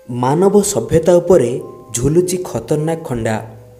ମାନବ ସଭ୍ୟତା ଉପରେ ଝୁଲୁଛି ଖତରନାକ ଖଣ୍ଡା।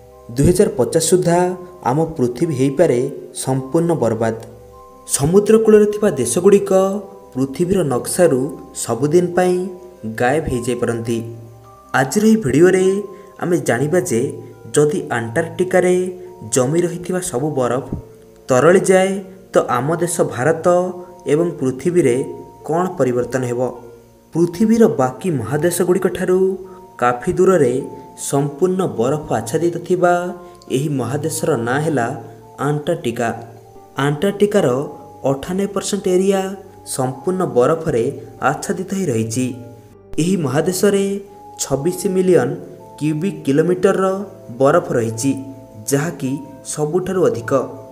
2050 ସୁଦ୍ଧା ଆମ ପୃଥିବୀ ହୋଇପାରେ ସମ୍ପୂର୍ଣ୍ଣ ବର୍ବାଦ। ସମୁଦ୍ର କୂଳରେ ଥିବା ଦେଶଗୁଡ଼ିକ ପୃଥିବୀର ନକ୍ସାରୁ ସବୁଦିନ ପାଇଁ ଗାୟବ ହୋଇଯାଇପାରନ୍ତି। ଆଜିର ଏହି ଭିଡ଼ିଓରେ ଆମେ ଜାଣିବା ଯେ ଯଦି ଆଣ୍ଟାର୍କଟିକାରେ ଜମି ରହିଥିବା ସବୁ ବରଫ ତରଳିଯାଏ ତ ଆମ ଦେଶ ଭାରତ ଏବଂ ପୃଥିବୀରେ କ'ଣ ପରିବର୍ତ୍ତନ ହେବ। ପୃଥିବୀର ବାକି ମହାଦେଶଗୁଡ଼ିକ ଠାରୁ କାଫି ଦୂରରେ ସମ୍ପୂର୍ଣ୍ଣ ବରଫ ଆଚ୍ଛାଦିତ ଥିବା ଏହି ମହାଦେଶର ନାଁ ହେଲା ଆଣ୍ଟାର୍କଟିକା। ଆଣ୍ଟାର୍କଟିକାର 98% ଏରିଆ ସମ୍ପୂର୍ଣ୍ଣ ବରଫରେ ଆଚ୍ଛାଦିତ ହୋଇ ରହିଛି। ଏହି ମହାଦେଶରେ 26 ମିଲିୟନ କ୍ୟୁବିକ୍ କିଲୋମିଟରର ବରଫ ରହିଛି, ଯାହାକି ସବୁଠାରୁ ଅଧିକ।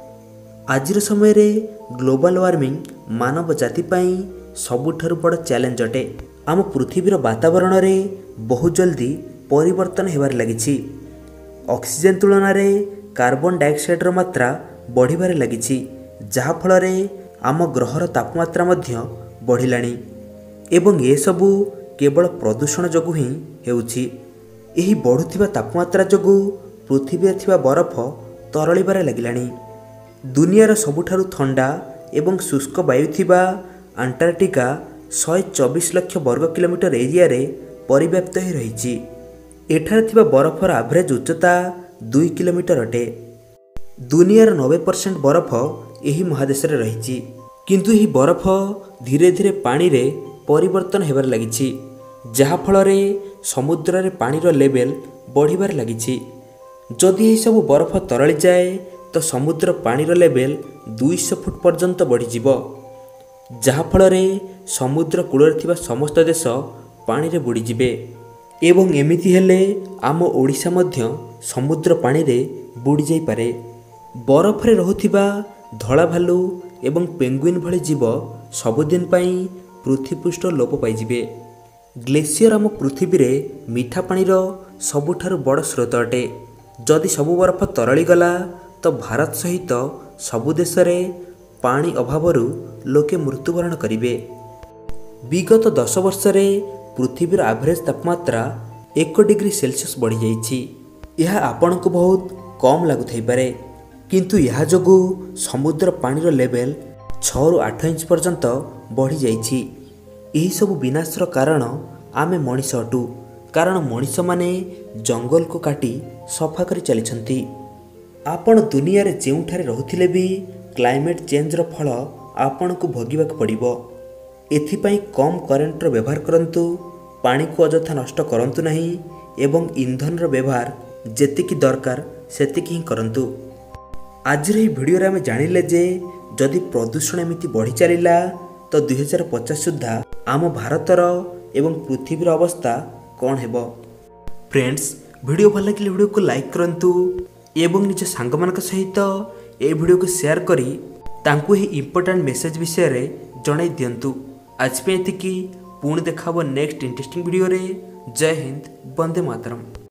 ଆଜିର ସମୟରେ ଗ୍ଲୋବାଲ ୱାର୍ମିଂ ମାନବ ଜାତି ପାଇଁ ସବୁଠାରୁ ବଡ଼ ଚ୍ୟାଲେଞ୍ଜ ଅଟେ। ଆମ ପୃଥିବୀର ବାତାବରଣରେ ବହୁ ଜଲ୍ଦି ପରିବର୍ତ୍ତନ ହେବାରେ ଲାଗିଛି। ଅକ୍ସିଜେନ୍ ତୁଳନାରେ କାର୍ବନ ଡାଇଅକ୍ସାଇଡ଼ର ମାତ୍ରା ବଢ଼ିବାରେ ଲାଗିଛି, ଯାହାଫଳରେ ଆମ ଗ୍ରହର ତାପମାତ୍ରା ମଧ୍ୟ ବଢ଼ିଲାଣି ଏବଂ ଏସବୁ କେବଳ ପ୍ରଦୂଷଣ ଯୋଗୁଁ ହିଁ ହେଉଛି। ଏହି ବଢ଼ୁଥିବା ତାପମାତ୍ରା ଯୋଗୁଁ ପୃଥିବୀରେ ଥିବା ବରଫ ତରଳିବାରେ ଲାଗିଲାଣି। ଦୁନିଆର ସବୁଠାରୁ ଥଣ୍ଡା ଏବଂ ଶୁଷ୍କ ବାୟୁ ଥିବା ଆଣ୍ଟାର୍କଟିକା 124 ଲକ୍ଷ ବର୍ଗ କିଲୋମିଟର ଏରିଆରେ ପରିବ୍ୟାପ୍ତ ହୋଇ ରହିଛି। ଏଠାରେ ଥିବା ବରଫର ଆଭରେଜ ଉଚ୍ଚତା 2 କିଲୋମିଟର ଅଟେ। ଦୁନିଆର 90% ବରଫ ଏହି ମହାଦେଶରେ ରହିଛି, କିନ୍ତୁ ଏହି ବରଫ ଧୀରେ ଧୀରେ ପାଣିରେ ପରିବର୍ତ୍ତନ ହେବାରେ ଲାଗିଛି, ଯାହାଫଳରେ ସମୁଦ୍ରରେ ପାଣିର ଲେଭେଲ ବଢ଼ିବାରେ ଲାଗିଛି। ଯଦି ଏହିସବୁ ବରଫ ତରଳିଯାଏ ତ ସମୁଦ୍ର ପାଣିର ଲେଭେଲ 200 ଫୁଟ ପର୍ଯ୍ୟନ୍ତ ବଢ଼ିଯିବ, ଯାହାଫଳରେ ସମୁଦ୍ର କୂଳରେ ଥିବା ସମସ୍ତ ଦେଶ ପାଣିରେ ବୁଡ଼ିଯିବେ ଏବଂ ଏମିତି ହେଲେ ଆମ ଓଡ଼ିଶା ମଧ୍ୟ ସମୁଦ୍ର ପାଣିରେ ବୁଡ଼ିଯାଇପାରେ। ବରଫରେ ରହୁଥିବା ଧଳା ଭାଲୁ ଏବଂ ପେଙ୍ଗୁଇନ ଭଳି ଜୀବ ସବୁଦିନ ପାଇଁ ପୃଥିବୀପୃଷ୍ଠ ଲୋପ ପାଇଯିବେ। ଗ୍ଲେସିୟର ଆମ ପୃଥିବୀରେ ମିଠା ପାଣିର ସବୁଠାରୁ ବଡ଼ ସ୍ରୋତ ଅଟେ। ଯଦି ସବୁ ବରଫ ତରଳିଗଲା ତ ଭାରତ ସହିତ ସବୁ ଦେଶରେ ପାଣି ଅଭାବରୁ ଲୋକେ ମୃତ୍ୟୁବରଣ କରିବେ। ବିଗତ 10 ବର୍ଷରେ ପୃଥିବୀର ଆଭରେଜ ତାପମାତ୍ରା 1 ଡିଗ୍ରୀ ସେଲସିୟସ୍ ବଢ଼ିଯାଇଛି। ଏହା ଆପଣଙ୍କୁ ବହୁତ କମ୍ ଲାଗୁଥାଇପାରେ, କିନ୍ତୁ ଏହା ଯୋଗୁଁ ସମୁଦ୍ର ପାଣିର ଲେଭେଲ 6ରୁ 8 ଇଞ୍ଚ ପର୍ଯ୍ୟନ୍ତ ବଢ଼ିଯାଇଛି। ଏହିସବୁ ବିନାଶର କାରଣ ଆମେ ମଣିଷ ଅଟୁ, କାରଣ ମଣିଷମାନେ ଜଙ୍ଗଲକୁ କାଟି ସଫା କରି ଚାଲିଛନ୍ତି। ଆପଣ ଦୁନିଆରେ ଯେଉଁଠାରେ ରହୁଥିଲେ ବି କ୍ଲାଇମେଟ୍ ଚେଞ୍ଜର ଫଳ ଆପଣଙ୍କୁ ଭୋଗିବାକୁ ପଡ଼ିବ। ଏଥିପାଇଁ କମ୍ କରେଣ୍ଟର ବ୍ୟବହାର କରନ୍ତୁ, ପାଣିକୁ ଅଯଥା ନଷ୍ଟ କରନ୍ତୁ ନାହିଁ ଏବଂ ଇନ୍ଧନର ବ୍ୟବହାର ଯେତିକି ଦରକାର ସେତିକି ହିଁ କରନ୍ତୁ। ଆଜିର ଏହି ଭିଡ଼ିଓରେ ଆମେ ଜାଣିଲେ ଯେ ଯଦି ପ୍ରଦୂଷଣ ଏମିତି ବଢ଼ି ଚାଲିଲା ତ 2050 ସୁଦ୍ଧା ଆମ ଭାରତର ଏବଂ ପୃଥିବୀର ଅବସ୍ଥା କ'ଣ ହେବ। ଫ୍ରେଣ୍ଡସ୍, ଭିଡ଼ିଓ ଭଲ ଲାଗିଲେ ଭିଡ଼ିଓକୁ ଲାଇକ୍ କରନ୍ତୁ ଏବଂ ନିଜ ସାଙ୍ଗମାନଙ୍କ ସହିତ ଏହି ଭିଡ଼ିଓକୁ ସେୟାର କରି ତାଙ୍କୁ ଏହି ଇମ୍ପୋର୍ଟାଣ୍ଟ ମେସେଜ ବିଷୟରେ ଜଣାଇ ଦିଅନ୍ତୁ। ଆଜି ପାଇଁ ଏତିକି, ପୁଣି ଦେଖା ହେବ ନେକ୍ସଟ ଇଣ୍ଟରେଷ୍ଟିଂ ଭିଡ଼ିଓରେ। ଜୟ ହିନ୍ଦ, ବନ୍ଦେ ମାତରମ୍।